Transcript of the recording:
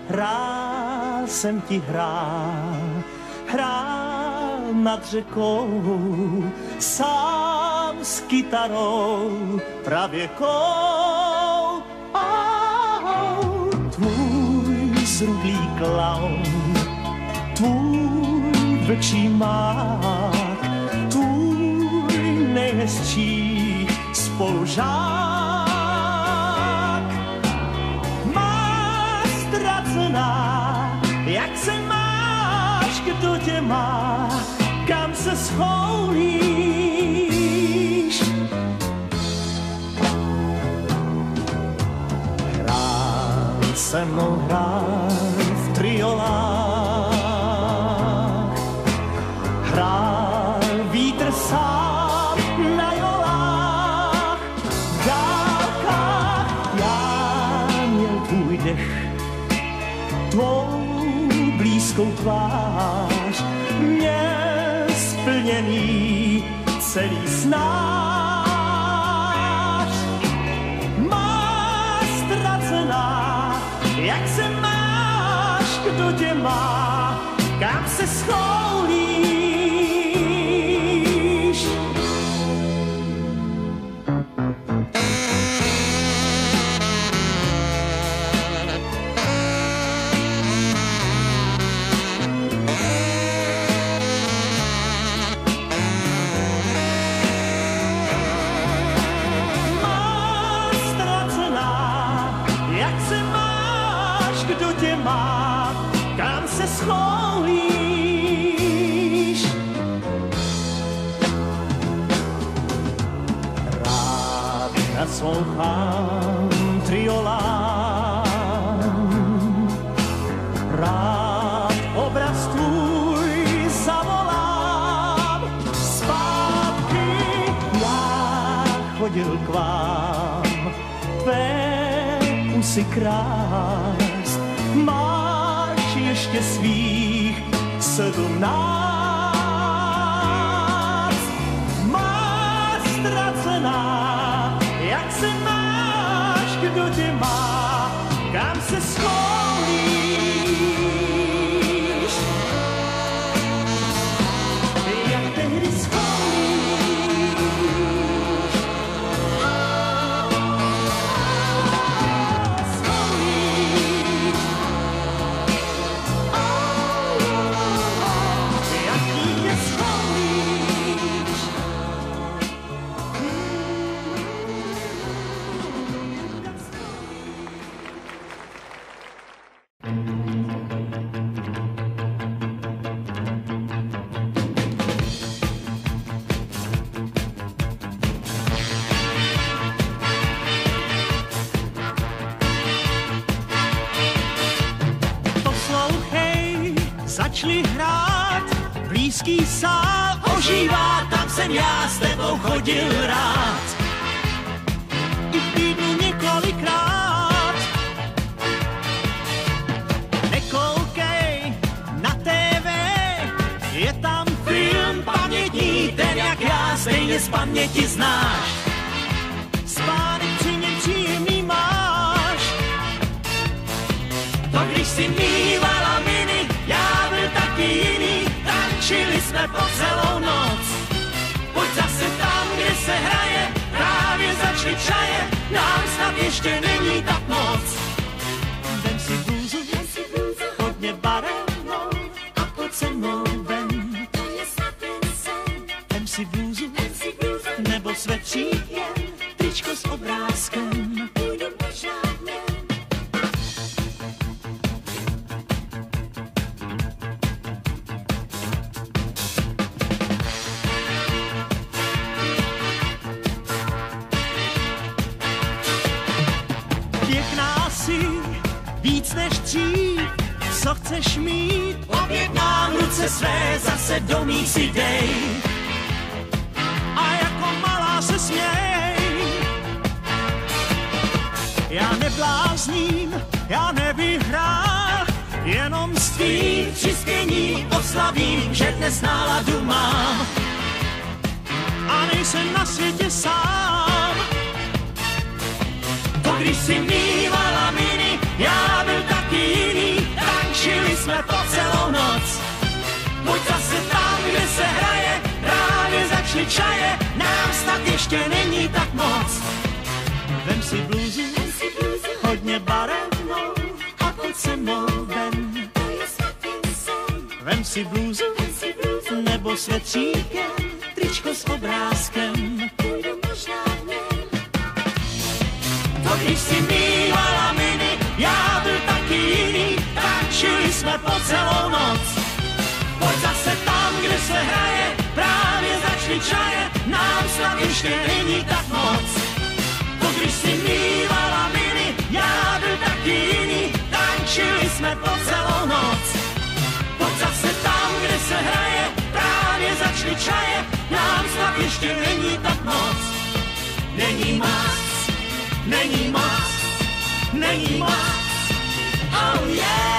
Hrál jsem ti hrál nad řekou, sám s kytarou pravěkou. Tvůj zrudlý klaun, tvůj vlčí mák, tvůj nejhezčí spolužák. Má ztracená, jak se máš, kdo tě má, kam se schoulíš. Hrál se mnou v triolách, hrál vítr sám na jolách, v dálkách já měl tvůj dech, tvou blízkou tvář, měl splněný celý snář. Má ztracená, jak se máš, kdo tě má, kam se schoulíš. Má ztracená, jak se máš, kdo tě má, kam se schoulíš. Rád naslouchám triolám, rád obraz tvůj zavolám. Zpátky já chodil k vám, tvé kusy krást, máš ještě svých 17. Má ztracená, jak se máš, kdo tě má, kam se schoulíš. Jak tehdy schoulíš. Začali hrát, blízký sál ožívá, tam jsem já s tebou chodil rád. I v týdnu několikrát. Nekoukej na TV, je tam film pamětní, ten jak já stejně z paměti znáš. Spánek při něm příjemný máš. To když si mývala mini, já byl taky jiný, tančili jsme po celou noc. Pojď zase tam, kde se hraje, právě začali čaje, nám snad ještě není tak moc. Vem si blůzu, hodně barevnou a pojď se mnou ven. To je snad ten sen. Vem si blůzu, nebo svetřík jen, tričko s obrázkem. Půjdu možná dnem. Víc než dřív, co chceš mít, objednám ruce své, zase do mých si dej. A jako malá se směj. Já neblázním, já nevyhrál, jenom s tvým přispěním oslavím, že dnes náladu mám. A nejsem na světě sám. To když si mývala mini, já byl taky jiný, se hraje, právě začaly čaje, nám snad ještě není tak moc. Vem si bluzu, hodně barevnou a pojď se mnou ven. Vem si bluzu, nebo svetříkem, tričko s obrázkem. To když si mývala mini, já byl taky jiný, tančili jsme po celou noc. Pojď zase tam, kde se hraje, právě začaly čaje, nám snad ještě není tak moc. To když si mývala mini, já byl taky jiný, tančili jsme po celou noc. Pojď zase tam, kde se hraje, právě začaly čaje, nám snad ještě není tak moc. Není moc, není moc, není moc, oh yeah!